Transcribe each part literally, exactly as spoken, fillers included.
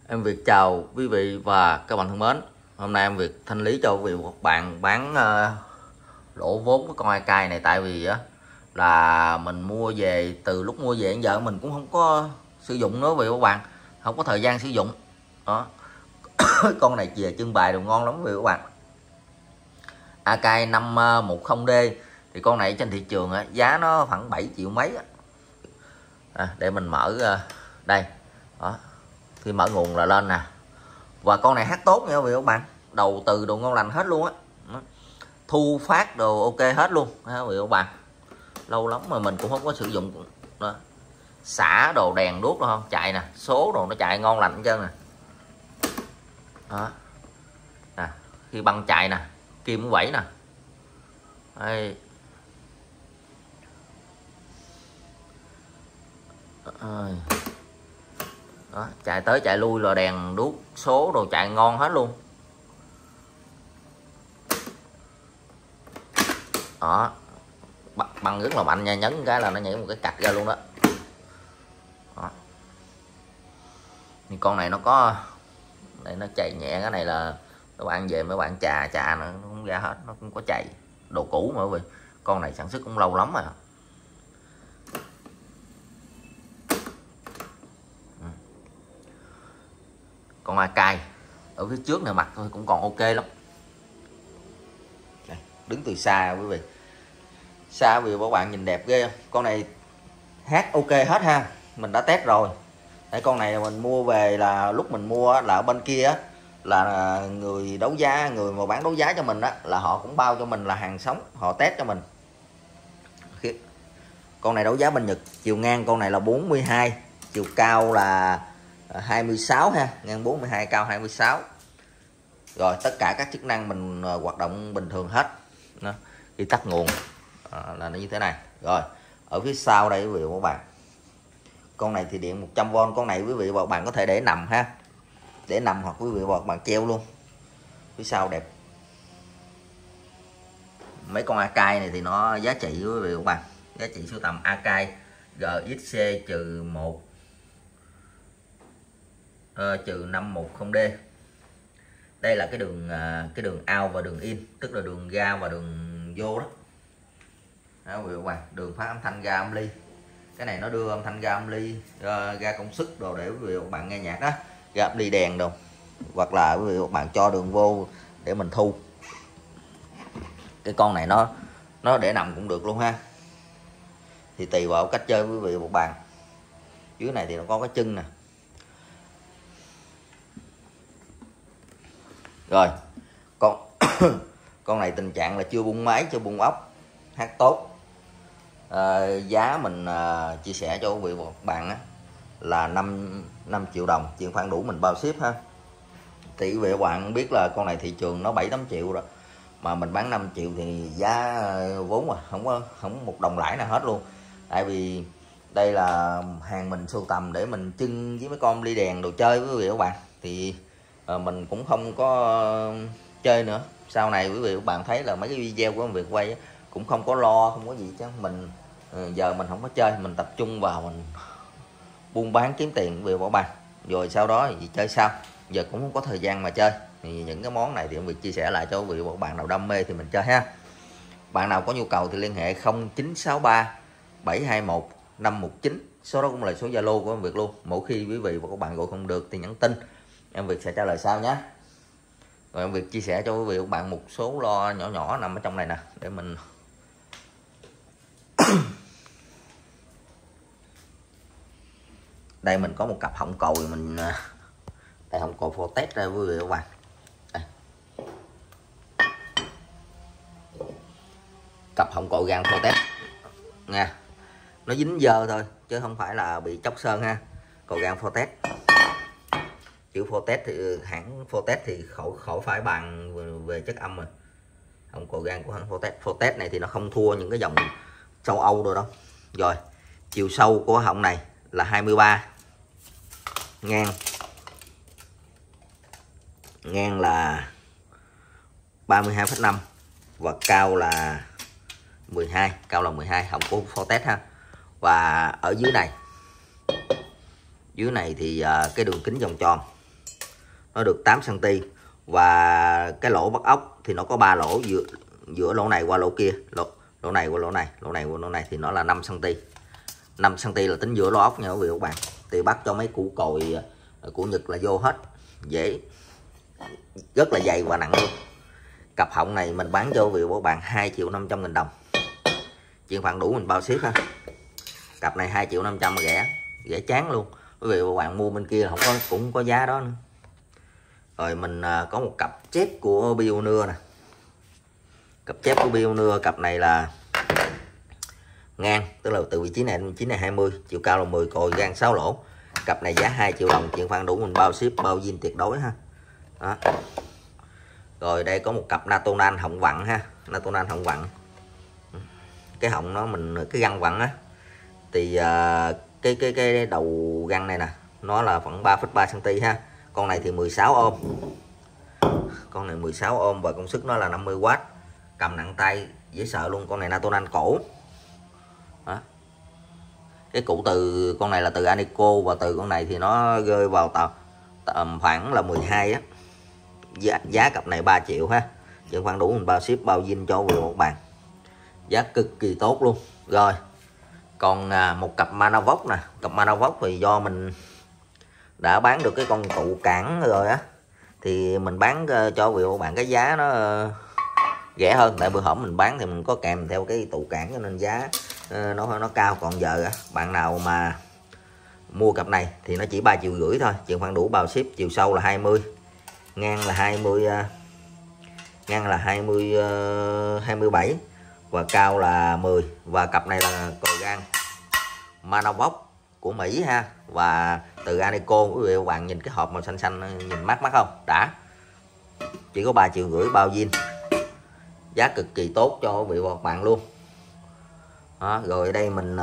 Em Việt chào quý vị và các bạn thân mến. Hôm nay em Việt thanh lý cho quý vị một bạn bán uh, lỗ vốn của con ai cai này. Tại vì á là mình mua về, từ lúc mua về đến giờ mình cũng không có sử dụng nữa vì các bạn, không có thời gian sử dụng đó. Con này về trưng bày đồ ngon lắm quý vị các bạn. ai cai năm một không D thì con này trên thị trường á, giá nó khoảng bảy triệu mấy á. À, để mình mở uh, đây đó, khi mở nguồn là lên nè. Và con này hát tốt nha quý vị các bạn, đầu từ đồ ngon lành hết luôn á, thu phát đồ ok hết luôn ha quý vị các bạn. Lâu lắm mà mình cũng không có sử dụng đó. Xả đồ đèn đuốc đâu không chạy nè, số đồ nó chạy ngon lành hết trơn nè đó. Nè, khi băng chạy nè, kim cũng vẫy nè đây. Đó, chạy tới chạy lui là đèn đuốc số đồ chạy ngon hết luôn đó. Băng rất là mạnh nha, nhấn cái là nó nhảy một cái cạch ra luôn đó, đó. Thì con này nó có đây, nó chạy nhẹ, cái này là các bạn về mấy bạn chà chà nó không ra hết, nó cũng có chạy, đồ cũ mà quý vị. Con này sản xuất cũng lâu lắm rồi. Con ai cai ở phía trước này mặt thôi cũng còn ok lắm. Đây, đứng từ xa quý vị, xa vì các bạn nhìn đẹp ghê không? Con này hát ok hết ha, mình đã test rồi. Đây, con này mình mua về là lúc mình mua là ở bên kia là người đấu giá, người mà bán đấu giá cho mình á, là họ cũng bao cho mình là hàng sống, họ test cho mình. Con này đấu giá bên Nhật, chiều ngang con này là bốn mươi hai, chiều cao là hai mươi sáu ha, ngang bốn mươi hai, cao hai mươi sáu. Rồi tất cả các chức năng mình hoạt động bình thường hết. Đó. Khi tắt nguồn à, là nó như thế này. Rồi ở phía sau đây quý vị và các bạn, con này thì điện một trăm V. Con này quý vị và các bạn có thể để nằm ha, để nằm hoặc quý vị và các bạn treo luôn. Phía sau đẹp. Mấy con ai cai này thì nó giá trị quý vị và các bạn, giá trị sưu tầm ai cai G X C một uh, trừ năm một không D. Đây là cái đường cái đường out và đường in, tức là đường ra và đường vô đó. Đó quý vị các bạn, đường phát âm thanh ra âm ly. Cái này nó đưa âm thanh ra âm ly, uh, ra công suất đồ để quý vị các bạn nghe nhạc đó, ra âm ly đèn đồ, hoặc là quý vị các bạn cho đường vô để mình thu. Cái con này nó nó để nằm cũng được luôn ha, thì tùy vào cách chơi quý vị một bàn. Dưới này thì nó có cái chân nè. Rồi con con này tình trạng là chưa bung máy, chưa bung ốc, hát tốt. À, giá mình à, chia sẻ cho quý vị một bạn á, là năm triệu đồng, chuyện khoản đủ mình bao ship ha. Thì quý vị các bạn biết là con này thị trường nó bảy tám triệu rồi, mà mình bán năm triệu thì giá vốn mà không có không một đồng lãi nào hết luôn. Tại vì đây là hàng mình sưu tầm để mình trưng với mấy con ly đèn đồ chơi với quý vị các bạn, thì à, mình cũng không có chơi nữa. Sau này quý vị các bạn thấy là mấy cái video của việc quay á, cũng không có lo, không có gì chứ. Mình giờ mình không có chơi, mình tập trung vào mình buôn bán kiếm tiền quý vị các bạn, rồi sau đó thì chơi sao, giờ cũng không có thời gian mà chơi. Thì những cái món này thì em Việt chia sẻ lại cho quý vị và các bạn nào đam mê thì mình chơi ha. Bạn nào có nhu cầu thì liên hệ không chín sáu ba bảy hai một năm một chín, số đó cũng là số Zalo của em Việt luôn. Mỗi khi quý vị và các bạn gọi không được thì nhắn tin, em Việt sẽ trả lời sau nhé. Rồi em Việt chia sẻ cho quý vị và các bạn một số lo nhỏ nhỏ nằm ở trong này nè, để mình đây mình có một cặp họng còi, mình đây họng còi phô test ra quý vị và các bạn. Đây. Cặp họng còi gan phô test nha, nó dính dơ thôi chứ không phải là bị chóc sơn ha. Còi gan phô test, chữ phô test thì hãng phô test thì khỏi khỏi phải bàn về chất âm rồi. Họng còi gan của hãng phô test, phô test này thì nó không thua những cái dòng châu Âu rồi đâu. Rồi chiều sâu của họng này là hai mươi ba, ngang ngang là ba mươi hai phẩy năm và cao là mười hai, cao là mười hai, họng của Fortest ha. Và ở dưới này, dưới này thì uh, cái đường kính vòng tròn nó được tám xăng ti mét, và cái lỗ bắt ốc thì nó có ba lỗ, giữa giữa lỗ này qua lỗ kia, lỗ lỗ này qua lỗ này, lỗ này qua lỗ này thì nó là năm xăng ti mét. năm xăng ti mét là tính giữa lỗ ốc nha quý vị và các bạn. Thì bắt cho mấy củ cồi của Nhật là vô hết, dễ, rất là dày và nặng luôn. Cặp họng này mình bán cho quý vị và các bạn hai triệu năm trăm nghìn đồng, chuyện phản đủ mình bao ship ha. Cặp này hai triệu năm trăm rẻ, rẻ chán luôn. Quý vị và các bạn mua bên kia không có, cũng có giá đó nữa. Rồi mình có một cặp chép của Pioneer nè. Cặp chép của Pioneer, cặp này là ngang, tức là từ vị trí này đến vị trí này hai mươi, chiều cao là mười, cồi gan sáu lỗ. Cặp này giá hai triệu đồng, chuyện phản đủ mình bao ship, bao zin tuyệt đối ha. Đó. Rồi đây có một cặp Natonan họng vặn ha, Natonan họng vặn. Cái họng nó mình cái găng vặn á thì uh, cái cái cái đầu găng này nè, nó là khoảng ba phẩy ba xăng ti mét ha. Con này thì mười sáu ôm. Con này mười sáu ôm và công suất nó là năm mươi oát. Cầm nặng tay dễ sợ luôn. Con này Natonan cổ. Đó. Cái cụ từ con này là từ Anico, và từ con này thì nó rơi vào tầm khoảng là mười hai á. Giá, giá cặp này ba triệu ha. Chuyện khoản đủ mình bao ship, bao zin cho quý vị một bàn. Giá cực kỳ tốt luôn. Rồi. Còn à, một cặp Manavox nè. Cặp Manavox thì do mình đã bán được cái con tụ cản rồi á, thì mình bán uh, cho quý vị một bạn cái giá nó uh, rẻ hơn. Tại bữa hổm mình bán thì mình có kèm theo cái tụ cản cho nên giá uh, nó nó cao. Còn giờ á, bạn nào mà mua cặp này thì nó chỉ ba triệu rưỡi thôi, chuyện khoản đủ bao ship. Chiều sâu là hai mươi, ngang là hai mươi, uh, ngang là hai mươi, uh, hai mươi bảy và cao là mười. Và cặp này là cồi gan Manavox của Mỹ ha, và từ Anico. Quý vị và các bạn nhìn cái hộp màu xanh xanh nhìn mát mắt không? Đã. Chỉ có ba triệu rưỡi bao zin. Giá cực kỳ tốt cho quý vị và các bạn luôn. Đó, rồi ở đây mình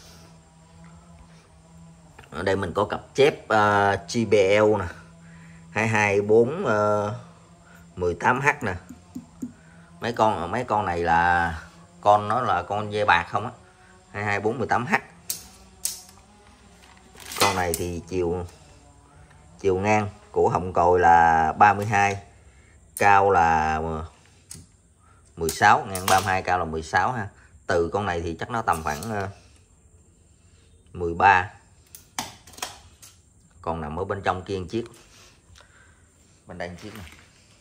ở đây mình có cặp chép uh, giê bê lờ nè, hai hai bốn mười tám H nè. Mấy con mấy con này là con nó là con dây bạc không á, hai hai bốn mười tám H. Con này thì chiều chiều ngang của họng cồi là ba mươi hai, cao là mười sáu, ngang ba mươi hai, cao là mười sáu ha. Từ con này thì chắc nó tầm khoảng mười ba. Còn nằm ở bên trong kia một chiếc. Bên đây một chiếc này.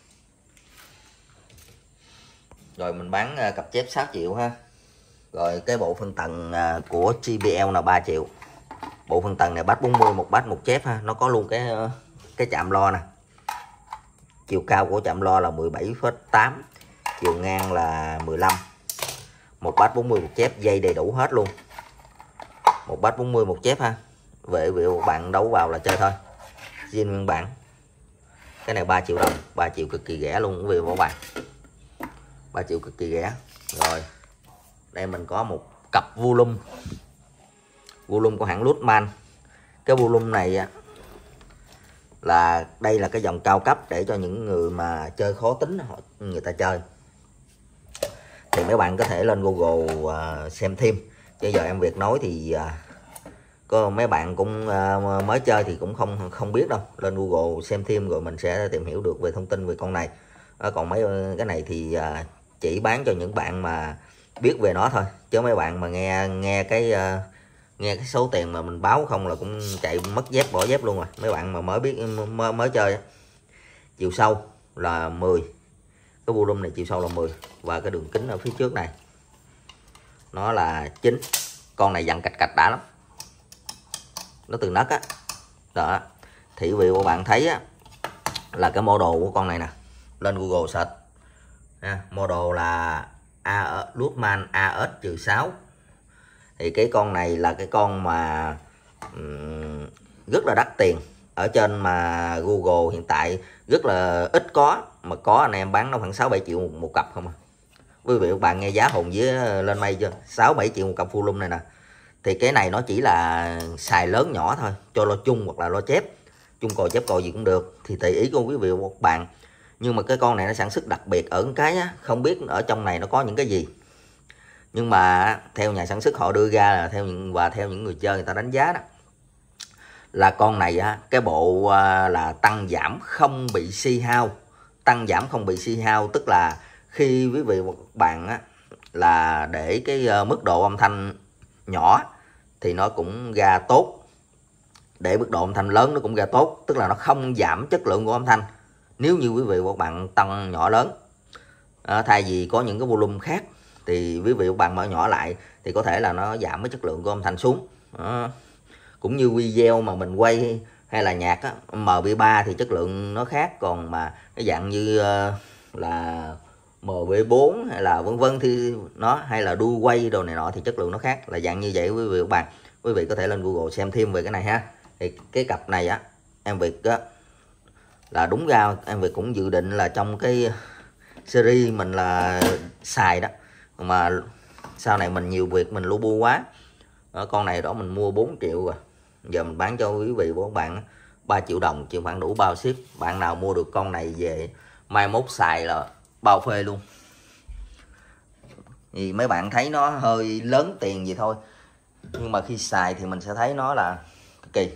Rồi mình bán cặp chép sáu triệu ha. Rồi cái bộ phân tầng của giê bê lờ là ba triệu. Bộ phân tầng này bát bốn mươi, một bát một chép ha. Nó có luôn cái cái chạm lo nè. Chiều cao của chạm lo là mười bảy phẩy tám, chiều ngang là mười lăm. Một bát bốn mươi một chép, dây đầy đủ hết luôn. Một bát bốn mươi một chép ha. Về vị bạn đấu vào là chơi thôi. Zin nguyên bản. Cái này ba triệu đồng, ba triệu cực kỳ rẻ luôn quý vị và các bạn. ba triệu cực kỳ rẻ. Rồi. Đây mình có một cặp volume. Volume của hãng Lutman. Cái volume này á, là đây là cái dòng cao cấp để cho những người mà chơi khó tính họ người ta chơi. Thì mấy bạn có thể lên Google uh, xem thêm. Chứ giờ em Việt nói thì uh, có mấy bạn cũng uh, mới chơi thì cũng không không biết đâu. Lên Google xem thêm rồi mình sẽ tìm hiểu được về thông tin về con này. Uh, còn mấy cái này thì uh, chỉ bán cho những bạn mà biết về nó thôi. Chứ mấy bạn mà nghe nghe cái uh, nghe cái số tiền mà mình báo không là cũng chạy mất dép bỏ dép luôn rồi. Mấy bạn mà mới biết mới, mới chơi. Chiều sâu là mười. Cái volume này chiều sâu là mười. Và cái đường kính ở phía trước này nó là chín. Con này dặn cạch cạch đã lắm. Nó từ nấc á. Đó. Thì quý vị các bạn thấy á, là cái model của con này nè. Lên Google search ha, model là A, Lutman A S sáu. Thì cái con này là cái con mà um, rất là đắt tiền. Ở trên mà Google hiện tại rất là ít có. Mà có anh em bán nó khoảng sáu bảy triệu một, một cặp không à. Quý vị các bạn nghe giá hồn với lên mây chưa? sáu bảy triệu một cặp volume này nè. Thì cái này nó chỉ là xài lớn nhỏ thôi. Cho lo chung hoặc là lo chép. Chung cồi chép cồi gì cũng được. Thì tùy ý của quý vị các bạn. Nhưng mà cái con này nó sản xuất đặc biệt ở cái á, không biết ở trong này nó có những cái gì. Nhưng mà theo nhà sản xuất họ đưa ra là theo những và theo những người chơi người ta đánh giá đó, là con này á, cái bộ à, là tăng giảm không bị si hao. Tăng giảm không bị si hao tức là khi quý vị và các bạn á, là để cái uh, mức độ âm thanh nhỏ thì nó cũng ra tốt, để mức độ âm thanh lớn nó cũng ra tốt, tức là nó không giảm chất lượng của âm thanh nếu như quý vị và các bạn tăng nhỏ lớn. À, thay vì có những cái volume khác thì quý vị và các bạn mở nhỏ lại thì có thể là nó giảm cái chất lượng của âm thanh xuống. À, cũng như video mà mình quay hay là nhạc á, em pê ba thì chất lượng nó khác, còn mà cái dạng như uh, là em pê bốn hay là vân vân thì nó, hay là đu quay đồ này nọ thì chất lượng nó khác, là dạng như vậy quý vị và các bạn. Quý vị có thể lên Google xem thêm về cái này ha. Thì cái cặp này á, em Việt á, là đúng ra em Việt cũng dự định là trong cái series mình là xài đó, mà sau này mình nhiều việc mình lu bu quá. Ở con này đó mình mua bốn triệu rồi, giờ mình bán cho quý vị và các bạn ba triệu đồng, chịu khoảng đủ bao ship. Bạn nào mua được con này về mai mốt xài là bao phê luôn. Thì mấy bạn thấy nó hơi lớn tiền gì thôi, nhưng mà khi xài thì mình sẽ thấy nó là cực kỳ.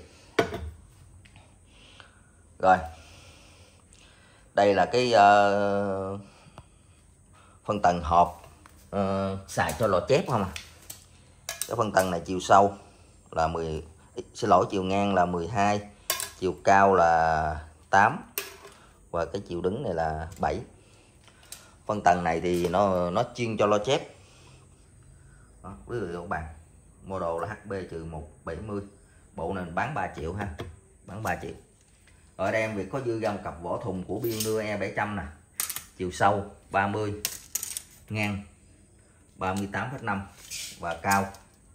Rồi đây là cái uh, phân tầng hộp uh, xài cho lò chép không à. Cái phân tầng này chiều sâu là mười, xin lỗi, chiều ngang là mười hai, chiều cao là tám và cái chiều đứng này là bảy. Phân tầng này thì nó nó chuyên cho lo chép. Đó, quý vị và các bạn, model là H B một bảy mươi, bộ này bán ba triệu ha, bán ba triệu. Ở đây em Việt có dư ra một cặp vỏ thùng của Pioneer E bảy trăm nè, chiều sâu ba mươi, ngang ba mươi tám phẩy năm và cao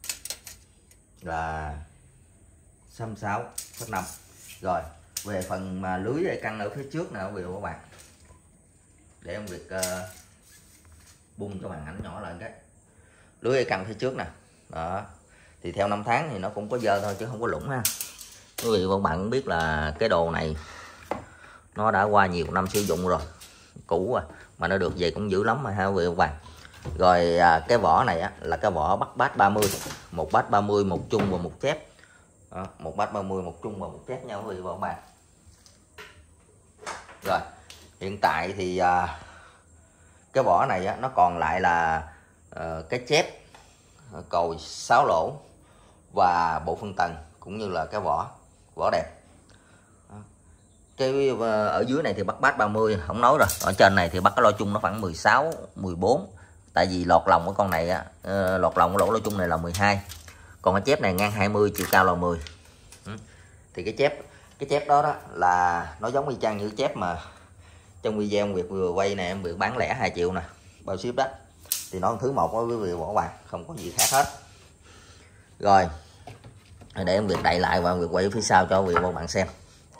là sáu mươi sáu phẩy năm. Rồi về phần mà lưới dây căng ở phía trước nè quý vị và các bạn, để em Việt uh, bung cho màn ảnh nhỏ lại cái lưới dây căng phía trước nè. Đó thì theo năm tháng thì nó cũng có dơ thôi chứ không có lủng ha. Quý vị và các bạn cũng biết là cái đồ này nó đã qua nhiều năm sử dụng rồi, cũ à, mà nó được về cũng dữ lắm mà ha quý vị và các bạn. Rồi à, cái vỏ này á, là cái vỏ bắt bát ba mươi, một bát ba mươi, một chung và một chép. Đó, một bát ba mươi, một chung và một chép nhau quý vị và các bạn. Rồi hiện tại thì à, cái vỏ này á, nó còn lại là à, cái chép còi sáu lỗ và bộ phân tầng cũng như là cái vỏ vỏ đẹp. Cái ở dưới này thì bắt bát ba mươi không nói rồi, ở trên này thì bắt cái lo chung nó khoảng mười sáu, mười bốn, tại vì lọt lòng của con này á, lọt lòng lỗ lo chung này là mười hai, còn cái chép này ngang hai mươi, chiều cao là mười. Thì cái chép cái chép đó đó là nó giống y chang như chép mà trong video em Việt vừa quay này, em Việt bán lẻ hai triệu nè, bao ship đó. Thì nó thứ một với quý vị bỏ bạn, không có gì khác hết. Rồi để em Việt đậy lại và em Việt quay phía sau cho quý vị và bạn xem.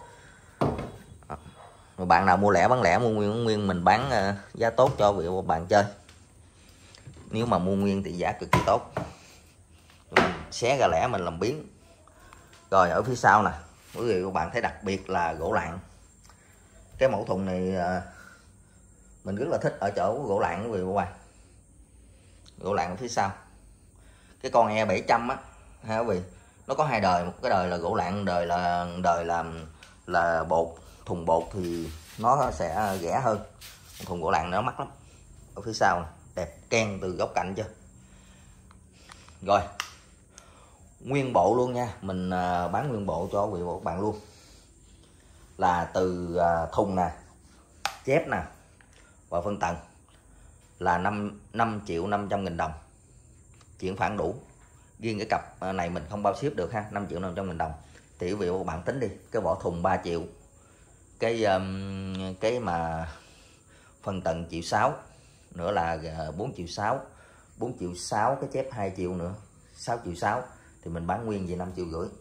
Rồi bạn nào mua lẻ bán lẻ, mua nguyên nguyên mình bán uh, giá tốt cho quý vị và bạn chơi. Nếu mà mua nguyên thì giá cực kỳ tốt, mình xé ra lẻ mình làm biến. Rồi ở phía sau nè quý vị và các bạn thấy đặc biệt là gỗ lạng. Cái mẫu thùng này uh, mình rất là thích ở chỗ gỗ lạng quý vị và các bạn. Gỗ lạng ở phía sau. Cái con E bảy trăm á ha quý vị, nó có hai đời, một cái đời là gỗ lạng, đời là đời làm là bột, thùng bột thì nó sẽ rẻ hơn. Thùng gỗ lạng nó mắc lắm. Ở phía sau này, đẹp ken từ góc cạnh chưa. Rồi nguyên bộ luôn nha, mình bán nguyên bộ cho quý vị và các bạn luôn, là từ thùng nè, chép nè và phân tầng là năm triệu năm trăm nghìn đồng, chuyển khoản đủ. Riêng cái cặp này mình không bao ship được ha, năm triệu năm trăm nghìn đồng. Thì quý vị và các bạn tính đi, cái vỏ thùng ba triệu, cái um, cái mà phân tầng triệu sáu nữa là bốn triệu sáu, bốn triệu sáu, cái chép hai triệu nữa, sáu triệu sáu, thì mình bán nguyên về năm triệu rưỡi.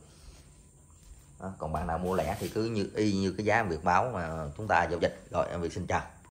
Đó, còn bạn nào mua lẻ thì cứ như y như cái giá em Việt báo mà chúng ta giao dịch. Rồi em Việt xin chào.